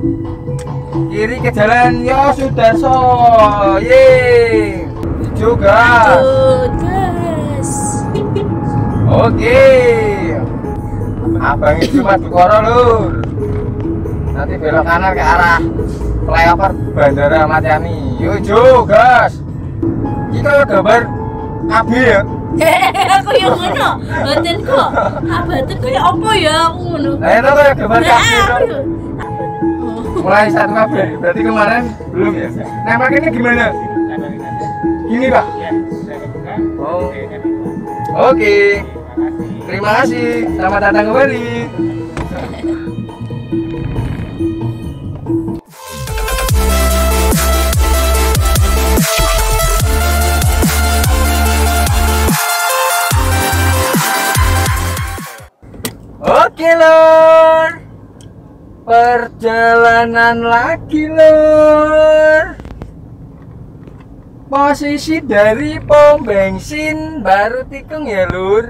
Kiri ke jalan Yosudarso. Yeay. Hijau gas. Gas. Oke. Abang itu Madukoro lur. Nanti belok kanan ke arah flyover Bandara Ahmad Yani. Hijau gas. Ini kalau gambar AB ya. Aku yang ngono. Batinku. Batinku ya apa ya aku ngono. Nah itu kayak gambar KB lur. Mulai 1 April, berarti kemarin belum ya? Nembaknya gimana? Gini Pak? Oh. Oke. Terima kasih, selamat datang kembali. Oke lor, perjalanan lagi lor. Posisi dari pom bensin Baru Tikung ya lur.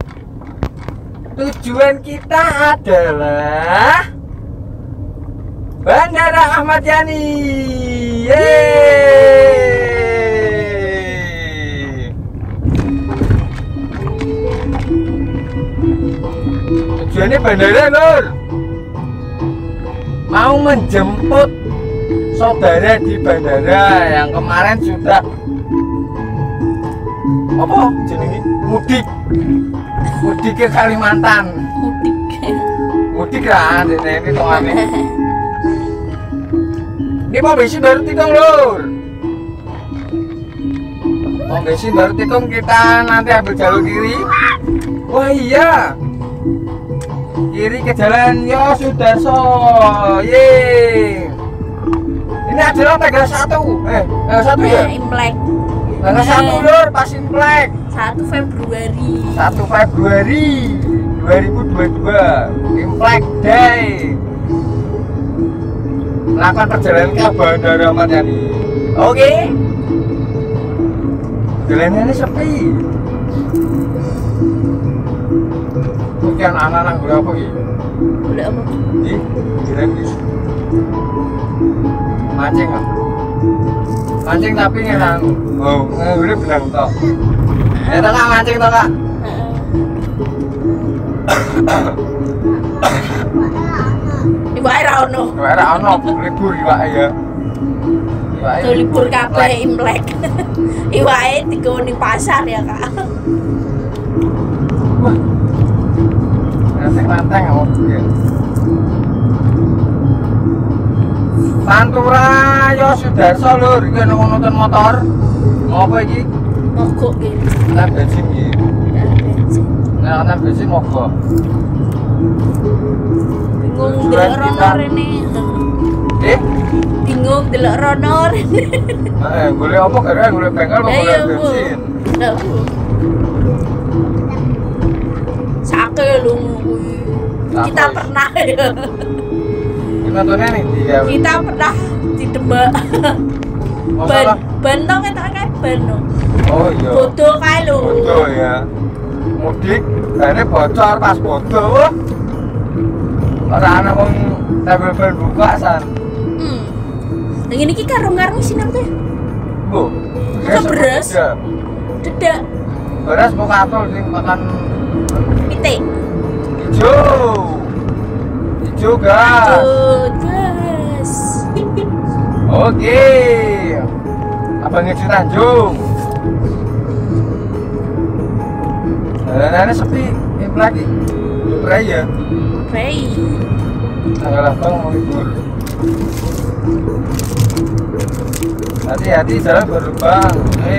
Tujuan kita adalah Bandara Ahmad Yani. Yeay. Tujuannya bandara lur. Mau menjemput saudara di bandara yang kemarin sudah apa jenenge mudik ke Kalimantan. Mudik lah ini tongane. Ini pom bensin Baru Tikung lur. Pom bensin Baru Tikung, kita nanti ambil jalur kiri. Wah iya, kiri ke jalan Yosudarso. Yeay. Ini adalah tanggal 1 1 ya? Imlek. Tanggal 1 lur, pas Imlek 1 Februari 1 Februari 2022 Imlek Day. Melakukan perjalanan ke Bandara Ahmad Yani. Oke. Jalanannya sepi. Mungkin anak-anak berapa gitu? Udah apa? Jalan gitu. Mancing kan? Mancing tapi ngelang. Oh, udah bilang toh. Toh kak, mancing toh kak. Iwake ra ono. Ora ono libur iwake ya. Tuh libur kabeh Imlek. Iwake digawe ning pasar ya, Kak. Wah. Nasi lanteng apa ya? Pantura Yosudarso lur, iki ono nonton motor. Ngopo iki? Mogok iki. Nah bensin iki. Nah, bensin mogok. Bingung delok rono rene. Bingung delok rono rene. Golek apa gara golek bengkel apa golek bensin? Sake lungu kuwi. Kita pernah ya. Nontonnya nih dia. Kita pernah ditembak. Ban tong ketok kae ban. Oh iya. Bodoh kae lho. Bodoh ya. Mudik, ini bocor pas bodoh. Ora ana wong tabel ban buka san. Yang ini karung-karung sinar teh. Bu. Itu beras. Dedak. Beras mau katol sing makan Pite. Hijau gas. Gas. Oke. Abang Ngeci Tanjung. Jalanannya sepi, ini lagi. Berai ya. Berai. Tanggal abang mau libur. Hati-hati jalan berlubang.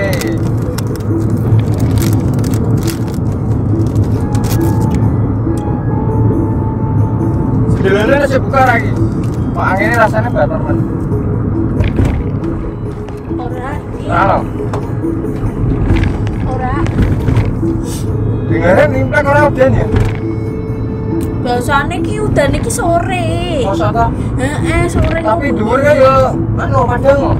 Jalannya masih buka lagi. Kok anginnya rasanya batal kan? Halo. Ora. Dengaran Imlek ora udan ya? Biasane ki udan iki sore. Masa ta? Heeh, sore. Tapi dhuwurnya ya anu padang.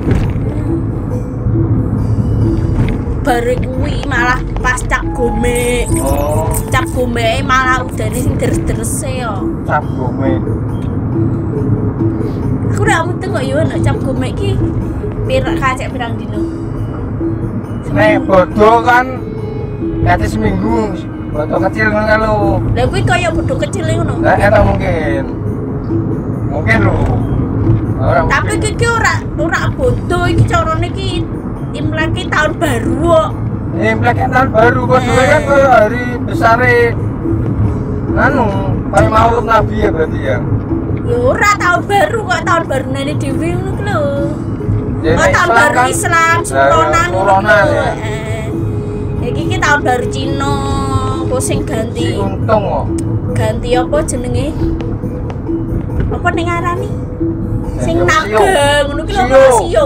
Bare kuwi malah pas cap gome. Oh. Cap gome malah udane sing deres-derese yo. Cap gome. kamu tuh kok yo nek cap gomek iki pirak kacek pirang dino. Nek bodoh kan kate seminggu. Bodoh kecil ngono kan lho. Lah kuwi kaya bodoh kecil ngono. Lah eta mungkin. Mungkin lho. Orang Tapi iki ora bodoh iki carane iki Imlek iki tahun baru kok. Imlek kan tahun baru bodoh kan hari besare anu kayak Maulid Nabi ya berarti ya. Ya ora tahun baru kok tahun baru nene dhewe ngono ku lho. Ya, Oh tahun baru kan, Islam Corona Corona ya. Iki tahun baru Cina. Apa sing ganti? Si untung kok. Ganti apa jenenge? Apa ning ngarani? Sing Sio. naga ngono ki lho Sio. sio.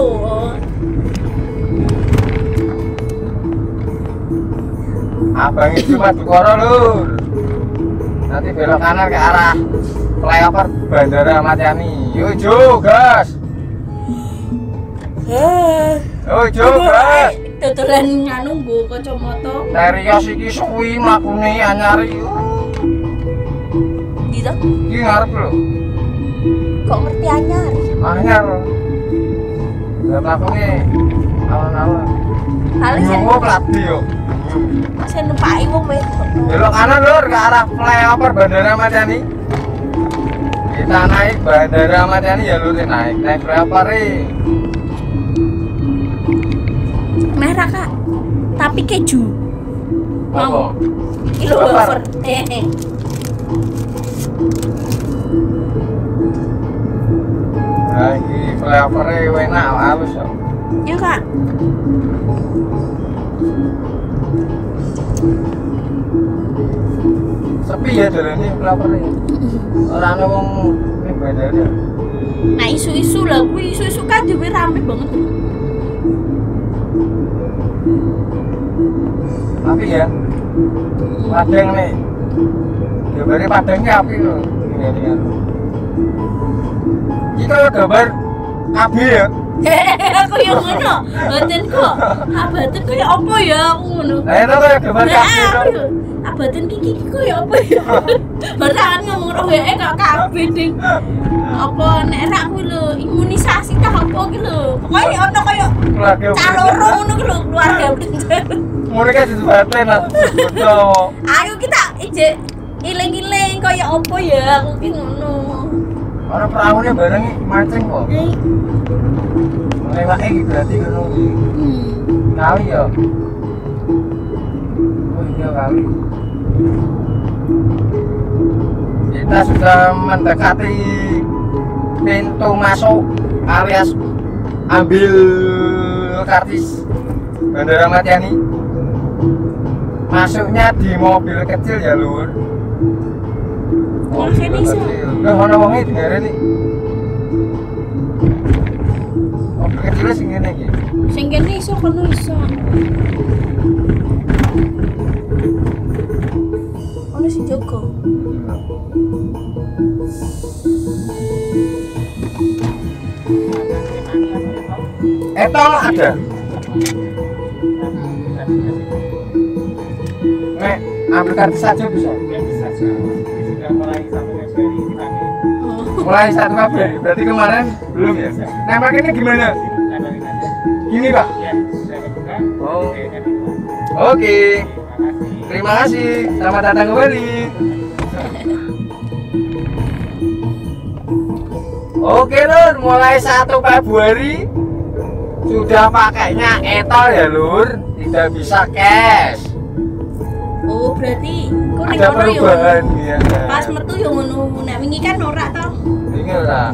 Abang itu Madukoro lur. Nanti belok kanan ke arah flyover Bandara Ahmad Yani. Yo gas. Yo gas. Dodolan nganu nggo kacamata. Terios iki suwi mlakune anyar iki. Ndi to? Iki ngarep lho. Kok ngerti anyar? Anyar. Lah mlakune alon-alon. Paling sing Yo kladi yo. sing numpaki wong wedok. Belok kanan lur ke arah flyover Bandara Ahmad Yani. Kita naik Bandara Ahmad Yani ya lur naik flyover Merah Kak. Tapi keju. Apa? Iki lho wafer. Nah, ini flyover-nya enak halus ya. Ya Kak. Sepi ya dalane flyover-nya. Ora ana wong ning bandara. Nah isu-isu lah, kuwi isu-isu kan dhewe rame banget. Tapi ya Padang nih. Gambare Padangnya api lho. Ini. Iki kalau gambar KB ya. Aku yang ngono. Batin kok. Batin kok ya apa ya aku ngono. Nah, itu kayak gambar KB lho. Batin kiki kok ya apa ya. Bertahan ngomong roh ya kok KB ding. Apa nek rak kuwi lho imunisasi tah apa ki lho. Pokoke ono kaya Keluarga caloro ngono ki lho keluarga bener. Ngono kan disebate lah. Betul. Ayo kita ije iling-iling kaya apa ya aku ki ngono. Orang perahunya bareng mancing kok. Lewatnya gitu berarti kan kali ya. Oh iya kali. Kita sudah mendekati pintu masuk alias ambil kartis Bandara Ahmad Yani. Masuknya di mobil kecil ya lur. Mobil kecil. Lah ana wonge dengar nih. Mobil kecil sing ngene iki. Sing kene iso kono iso. Ono sing jaga. Etol ada. Nek ambil kartu saja bisa. Mulai 1 Februari, berarti kemarin belum ya? Nembaknya gimana? Gini Pak? Oh. Oke. Terima kasih. Selamat datang kembali. Oke Lur, mulai 1 Februari sudah pakainya etol ya Lur, tidak bisa cash. Oh, berarti kok ning Ada kono yo. perubahan ya. Pas metu yo ngono. Nek wingi kan ora to. Ini ora.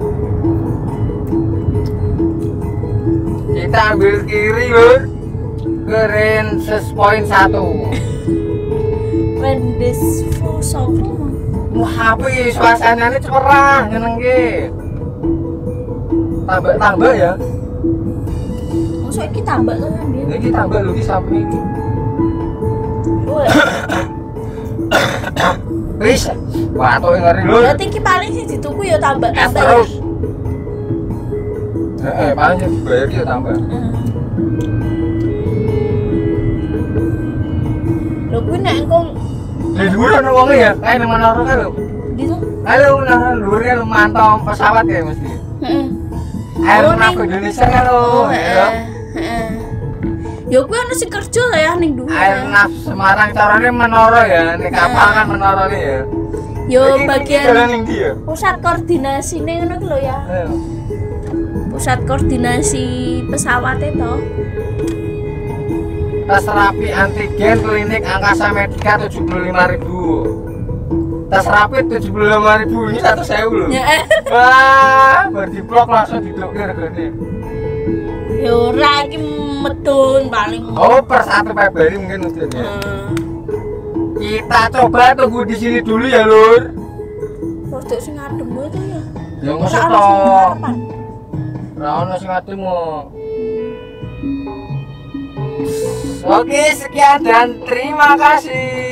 Kita ambil kiri Lur. Keren 6.1. Wendes sopo? Wah, api suasananya cerah nyenengke. Tambah ya. Mosok iki tambah to ambil. Iki tambah lho iki samping iki. Wis, watuk ngeri lho. Berarti iki paling sing dituku ya tambah-tambah ya. Terus. Paling yang dibayar ya tambah. Lho kuwi nek engko Di dhuwur ana wonge ya, kae nang menara kae lho. gitu Halo, nah lurin mantau pesawat ya mesti. Heeh. Aeronaf Indonesia kan lo. Heeh. Ya kuwi ana sing kerja lah ya ning dhuwur. Aeronaf Semarang carane menara ya, nek kapal kan menarane ya. Yo Iki bagian jalan ning ndi ya? pusat koordinasine ngono ki lho ya. Pusat koordinasi pesawat itu. Tes rapi antigen klinik Angkasa Medika 75.000. Tes rapid 75.000 ini 100.000 loh. Ya. Wah, berdiplok langsung didokke regane. Ya ora iki medun paling. Oh, per 1 Februari mungkin mesti ya. Kita coba tunggu di sini dulu ya, Lur. Rodok sing adem itu ya. Ya mesti Ora to. ana sing ngarepan. Ora ono sing ademu. Oke, sekian dan terima kasih.